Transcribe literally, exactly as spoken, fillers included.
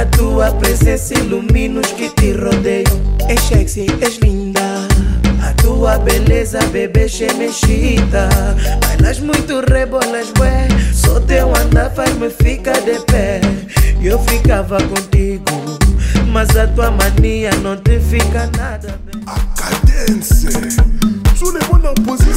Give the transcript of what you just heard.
A tua presença ilumina os que te rodeiam. És sexy, és linda. A tua beleza, bebê, mexida. Bailas muito, rebolas, bué. Só teu andar faz-me ficar de pé. Eu ficava contigo, mas a tua mania não te fica nada bem. A cadência, tu levou na posição.